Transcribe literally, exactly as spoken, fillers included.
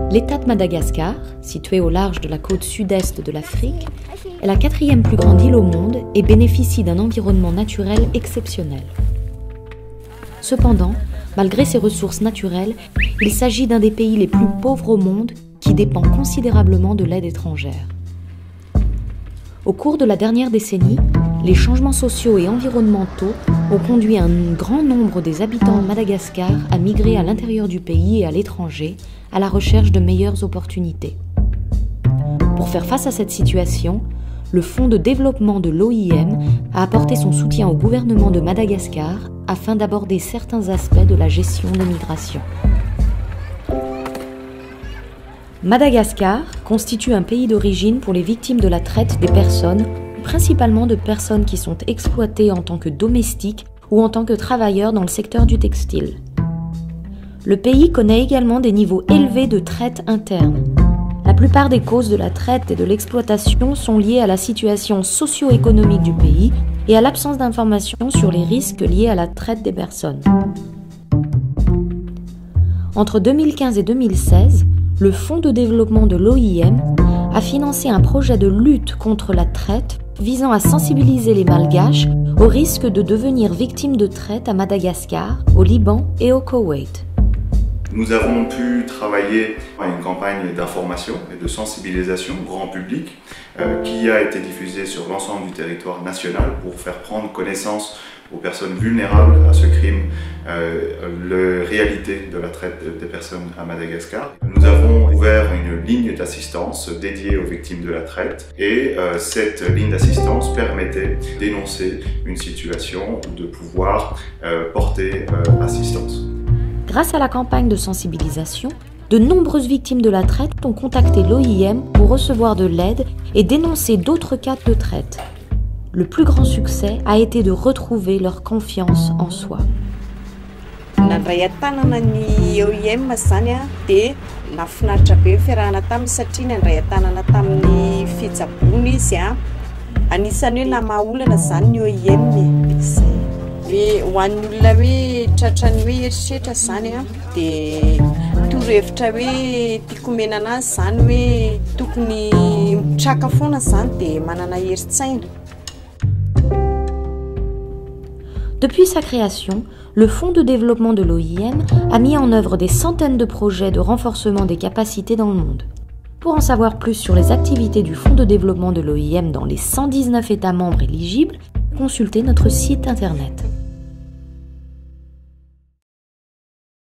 L'État de Madagascar, situé au large de la côte sud-est de l'Afrique, est la quatrième plus grande île au monde et bénéficie d'un environnement naturel exceptionnel. Cependant, malgré ses ressources naturelles, il s'agit d'un des pays les plus pauvres au monde qui dépend considérablement de l'aide étrangère. Au cours de la dernière décennie, les changements sociaux et environnementaux ont conduit un grand nombre des habitants de Madagascar à migrer à l'intérieur du pays et à l'étranger, à la recherche de meilleures opportunités. Pour faire face à cette situation, le Fonds de développement de l'O I M a apporté son soutien au gouvernement de Madagascar afin d'aborder certains aspects de la gestion des migrations. Madagascar constitue un pays d'origine pour les victimes de la traite des personnes, principalement de personnes qui sont exploitées en tant que domestiques ou en tant que travailleurs dans le secteur du textile. Le pays connaît également des niveaux élevés de traite interne. La plupart des causes de la traite et de l'exploitation sont liées à la situation socio-économique du pays et à l'absence d'informations sur les risques liés à la traite des personnes. Entre deux mille quinze et deux mille seize, le Fonds de développement de l'O I M a financé un projet de lutte contre la traite visant à sensibiliser les Malgaches au risque de devenir victimes de traite à Madagascar, au Liban et au Koweït. Nous avons pu travailler à une campagne d'information et de sensibilisation grand public euh, qui a été diffusée sur l'ensemble du territoire national pour faire prendre connaissance aux personnes vulnérables à ce crime, euh, la réalité de la traite des personnes à Madagascar. Nous avons ouvert une ligne d'assistance dédiée aux victimes de la traite et euh, cette ligne d'assistance permettait de dénoncer une situation ou de pouvoir euh, porter euh, assistance. Grâce à la campagne de sensibilisation, de nombreuses victimes de la traite ont contacté l'O I M pour recevoir de l'aide et dénoncer d'autres cas de traite. Le plus grand succès a été de retrouver leur confiance en soi. Nandray tanana ny O I M zany a dia nafinaritra be fiarahana taminy satria nandray tanana tamin'ny fitsabony izy a anisany hoe namaha olana zany ny O I M izay. Hoe ho an'ny olona hoe tratrany hoe eritreritra zany a dia torohevitra hoe tiako omena anazy zany hoe tokony mitraka foana zany dia manana herin-tsaina. Depuis sa création, le Fonds de développement de l'O I M a mis en œuvre des centaines de projets de renforcement des capacités dans le monde. Pour en savoir plus sur les activités du Fonds de développement de l'O I M dans les cent dix-neuf États membres éligibles, consultez notre site internet.